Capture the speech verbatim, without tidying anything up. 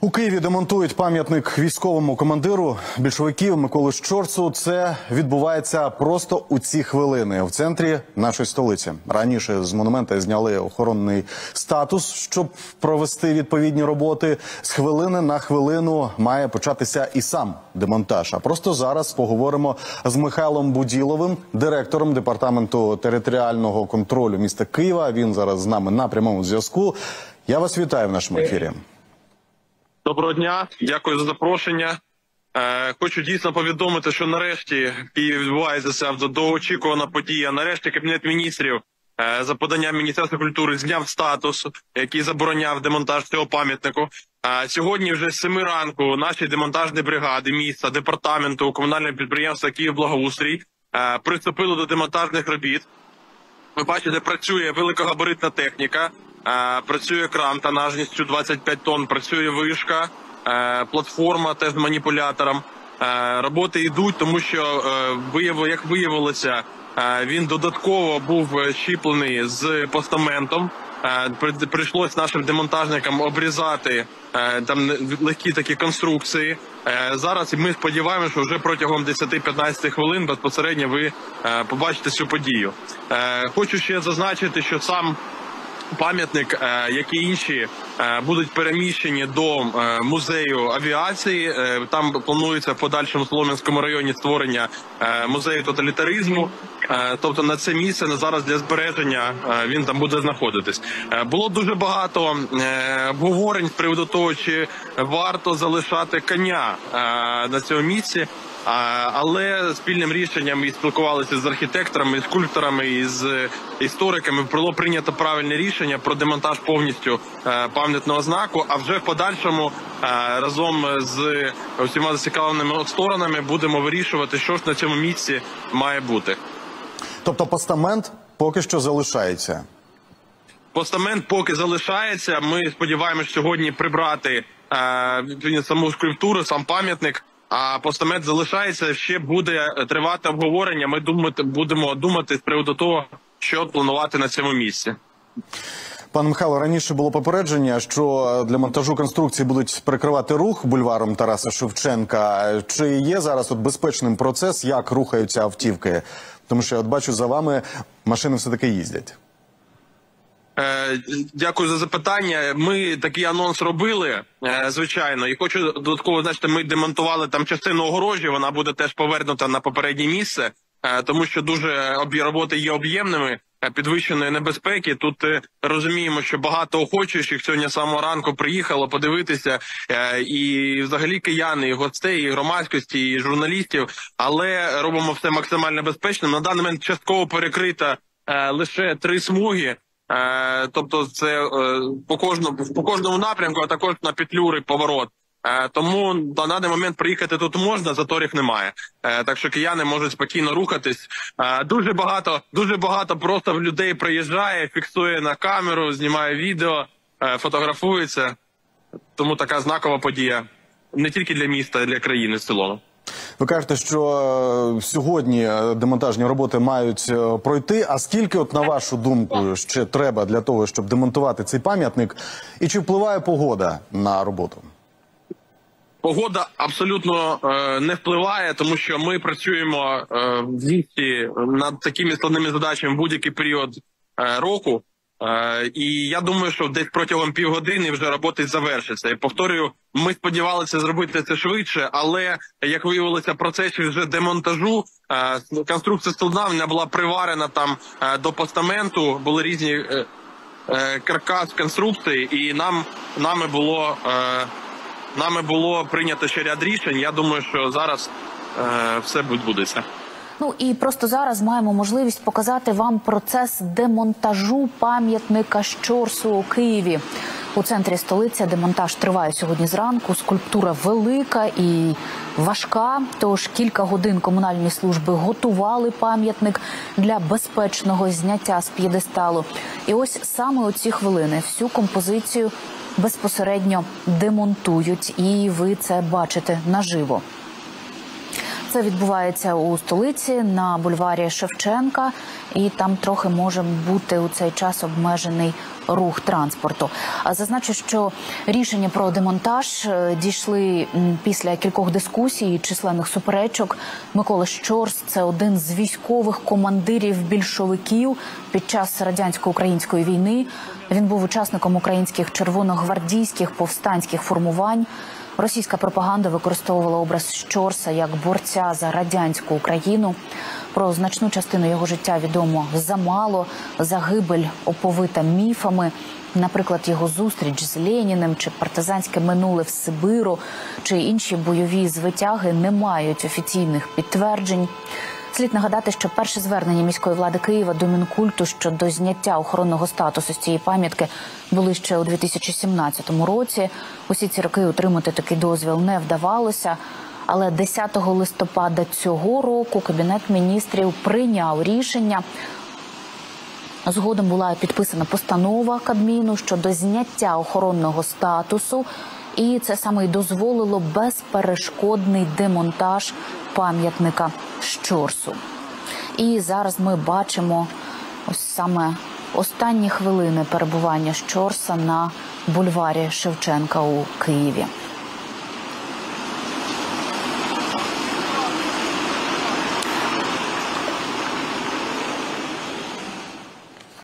У Києві демонтують пам'ятник військовому командиру більшовиків Миколі Щорсу. Це відбувається просто у ці хвилини в центрі нашої столиці. Раніше з монумента зняли охоронний статус, щоб провести відповідні роботи. З хвилини на хвилину має початися і сам демонтаж. А просто зараз поговоримо з Михайлом Буділовим, директором департаменту територіального контролю міста Києва. Він зараз з нами на прямому зв'язку. Я вас вітаю в нашому ефірі. Доброго дня, дякую за запрошення. Е, хочу дійсно повідомити, що нарешті в Києві відбувається ця довгоочікувана подія. Нарешті Кабінет міністрів е, за поданням Міністерства культури зняв статус, який забороняв демонтаж цього пам'ятнику. Е, сьогодні вже з семи ранку наші демонтажні бригади міста, департаменту, комунального підприємства «Київблагоустрій» е, приступили до демонтажних робіт. Ви бачите, працює великогабаритна техніка. Е, працює кран тонажністю двадцять п'ять тонн, працює вишка, е, платформа теж з маніпулятором. Е, роботи йдуть, тому що, е, як виявилося, е, він додатково був щіплений з постаментом. Е, прийшлось нашим демонтажникам обрізати е, там легкі такі конструкції. Е, зараз ми сподіваємося, що вже протягом десяти-п'ятнадцяти хвилин безпосередньо ви е, побачите цю подію. Е, хочу ще зазначити, що сам пам'ятник, як і інші, будуть переміщені до музею авіації. Там планується в подальшому Солом'янському районі створення музею тоталітаризму. Тобто на це місце на зараз для збереження він там буде знаходитись. Було дуже багато обговорень з приводу того, чи варто залишати коня на цьому місці. Але спільним рішенням і спілкувалися з архітекторами, і скульпторами, і з істориками було прийнято правильне рішення про демонтаж повністю пам'ятного знаку, а вже в подальшому разом з усіма зацікавленими сторонами будемо вирішувати, що ж на цьому місці має бути. Тобто постамент поки що залишається? Постамент поки залишається. Ми сподіваємося сьогодні прибрати е, саму скульптуру, сам пам'ятник. А постамент залишається, ще буде тривати обговорення. Ми думати, будемо думати з приводу того, що планувати на цьому місці. Пане Михайло, раніше було попередження, що для монтажу конструкції будуть перекривати рух бульваром Тараса Шевченка. Чи є зараз от безпечним процес, як рухаються автівки? Тому що, от бачу, за вами машини все-таки їздять. Дякую за запитання. Ми такий анонс робили, звичайно, і хочу додатково значити, ми демонтували там частину огорожі, вона буде теж повернута на попереднє місце, тому що дуже роботи є об'ємними, підвищеної небезпеки. Тут розуміємо, що багато охочих сьогодні з самого ранку приїхало подивитися, і взагалі кияни, і гостей, і громадськості, і журналістів, але робимо все максимально безпечним. На даний момент частково перекрита лише три смуги. Е, тобто це е, по кожному, по кожному напрямку, а також на петлюри поворот. Е, тому на даний момент приїхати тут можна, заторів немає. Е, так що кияни можуть спокійно рухатись. Е, дуже багато, дуже багато просто людей приїжджає, фіксує на камеру, знімає відео, е, фотографується. Тому така знакова подія не тільки для міста, а й для країни в цілому. Ви кажете, що сьогодні демонтажні роботи мають пройти. А скільки, от на вашу думку, ще треба для того, щоб демонтувати цей пам'ятник? І чи впливає погода на роботу? Погода абсолютно е, не впливає, тому що ми працюємо е, в місті над такими складними задачами в будь-який період е, року. Е, і я думаю, що десь протягом півгодини вже роботи завершаться. І повторюю, ми сподівалися зробити це швидше, але, як виявилося, в процесі вже демонтажу е, конструкція складна була приварена там е, до постаменту, були різні е, е, каркас конструкції, і нам нами було е, нами було прийнято ще ряд рішень. Я думаю, що зараз е, все відбудеться. Ну і просто зараз маємо можливість показати вам процес демонтажу пам'ятника Щорсу у Києві. У центрі столиці демонтаж триває сьогодні зранку. Скульптура велика і важка, тож кілька годин комунальні служби готували пам'ятник для безпечного зняття з п'єдесталу. І ось саме у ці хвилини всю композицію безпосередньо демонтують, і ви це бачите наживо. Це відбувається у столиці на бульварі Шевченка, і там трохи може бути у цей час обмежений рух транспорту. А зазначу, що рішення про демонтаж дійшли після кількох дискусій і численних суперечок. Микола Щорс – це один з військових командирів більшовиків під час радянсько-української війни. Він був учасником українських червоногвардійських повстанських формувань. Російська пропаганда використовувала образ Щорса як борця за радянську Україну. Про значну частину його життя відомо замало, загибель оповита міфами. Наприклад, його зустріч з Леніним чи партизанське минуле в Сибиру, чи інші бойові звитяги не мають офіційних підтверджень. Слід нагадати, що перше звернення міської влади Києва до Мінкульту щодо зняття охоронного статусу з цієї пам'ятки були ще у дві тисячі сімнадцятому році. Усі ці роки отримати такий дозвіл не вдавалося. Але десятого листопада цього року Кабінет міністрів прийняв рішення. Згодом була підписана постанова Кабміну щодо зняття охоронного статусу. І це саме й дозволило безперешкодний демонтаж пам'ятника Щорсу. І зараз ми бачимо ось саме останні хвилини перебування Щорса на бульварі Шевченка у Києві.